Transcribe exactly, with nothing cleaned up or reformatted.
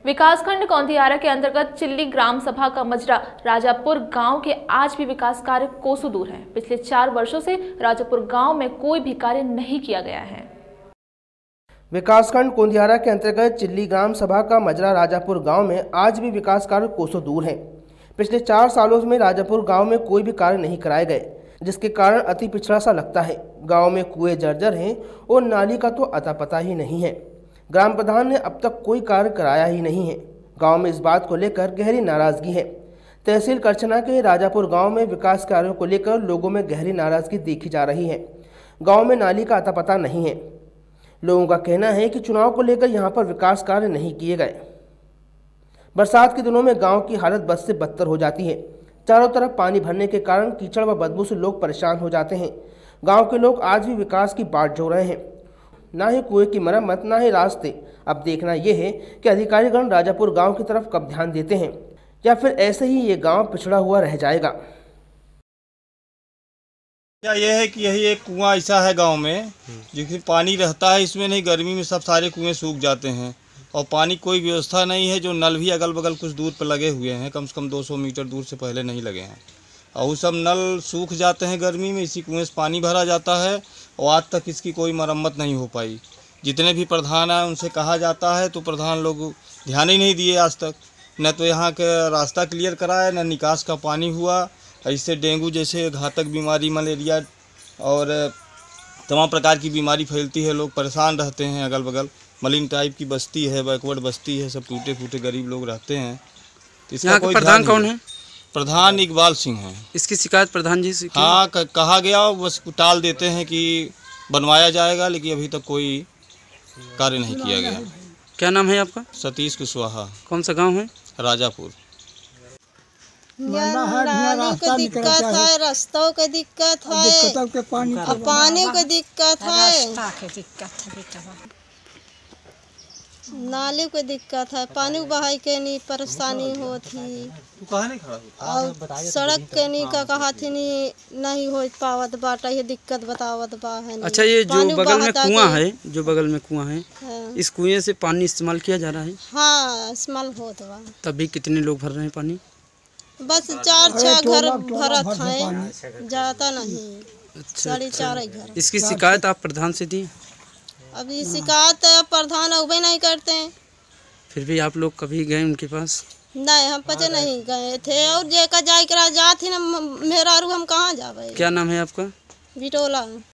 विकासखंड कौंधियारा के अंतर्गत चिल्ली ग्राम सभा का मजरा राजापुर गांव के आज भी विकास कार्य कोसों दूर है। पिछले चार वर्षों से राजापुर गांव में कोई भी कार्य नहीं किया गया है। विकासखंड कौंधियारा के अंतर्गत चिल्ली ग्राम सभा का मजरा राजापुर गांव में आज भी विकास कार्य कोसों दूर है। पिछले चार सालों में राजापुर गांव में कोई भी कार्य नहीं कराए गए, जिसके कारण अति पिछड़ा सा लगता है। गांव में कुएं जर्जर हैं और नाली का तो अता पता ही नहीं है। ग्राम प्रधान ने अब तक कोई कार्य कराया ही नहीं है। गांव में इस बात को लेकर गहरी नाराजगी है। तहसील करछना के राजापुर गांव में विकास कार्यों को लेकर लोगों में गहरी नाराजगी देखी जा रही है। गांव में नाली का अता पता नहीं है। लोगों का कहना है कि चुनाव को लेकर यहां पर विकास कार्य नहीं किए गए। बरसात के दिनों में गांव की हालत बद से बदतर हो जाती है। चारों तरफ पानी भरने के कारण कीचड़ व बदबू से लोग परेशान हो जाते हैं। गांव के लोग आज भी विकास की बाट जोड़ रहे हैं। ना ही कुएं की मरम्मत, ना ही रास्ते। अब देखना यह है कि अधिकारीगण राजापुर गांव की तरफ कब ध्यान देते हैं या फिर ऐसे ही ये गांव पिछड़ा हुआ रह जाएगा। क्या यह है कि यही एक कुआं ऐसा है गांव में जिसमें पानी रहता है, इसमें नहीं, गर्मी में सब सारे कुएं सूख जाते हैं और पानी कोई व्यवस्था नहीं है। जो नल भी अगल बगल कुछ दूर पर लगे हुए हैं, कम से कम दो सौ मीटर दूर से पहले नहीं लगे हैं और वो सब नल सूख जाते हैं गर्मी में। इसी कुएं से पानी भरा जाता है और आज तक इसकी कोई मरम्मत नहीं हो पाई। जितने भी प्रधान आए उनसे कहा जाता है तो प्रधान लोग ध्यान ही नहीं दिए आज तक। न तो यहाँ का रास्ता क्लियर कराया, न निकास का पानी हुआ। इससे डेंगू जैसे घातक बीमारी, मलेरिया और तमाम प्रकार की बीमारी फैलती है। लोग परेशान रहते हैं। अगल बगल मलिन टाइप की बस्ती है, बैकवर्ड बस्ती है, सब टूटे फूटे गरीब लोग रहते हैं। तो इसका कोई प्रधान कौन है? प्रधान इकबाल सिंह है। इसकी शिकायत प्रधान जी से? हाँ, कहा गया, बस टाल देते हैं कि बनवाया जाएगा, लेकिन अभी तक कोई कार्य नहीं किया गया। क्या नाम है आपका? सतीश कुशवाहा। कौन सा गांव है? राजापुर। नाली को दिक्कत है, रास्तों की दिक्कत है, पानी की दिक्कत है, नाली को दिक्कत है, पानी बहाई के नहीं परेशानी होती और सड़क के नहीं का कहा थी नहीं नहीं हो पावत बाटा, ये दिक्कत बतावत बा है। अच्छा, ये जो बगल में कुआं है, जो बगल में कुआं है, हाँ। इस कुएं से पानी इस्तेमाल किया जा रहा है? हाँ, इस्तेमाल होता बा। तभी कितने लोग भर रहे हैं पानी? बस चार छह घर भरत है, जाता नहीं। अच्छा, साढ़े चार घर। इसकी शिकायत आप प्रधान से दी? अभी शिकायत प्रधान अबे नहीं करते हैं। फिर भी आप लोग कभी गए उनके पास? नहीं, हम पचे नहीं गए थे और जेका जाए करा जाती ना मेरा रू हम कहाँ जावे। क्या नाम है आपका? बिटोला।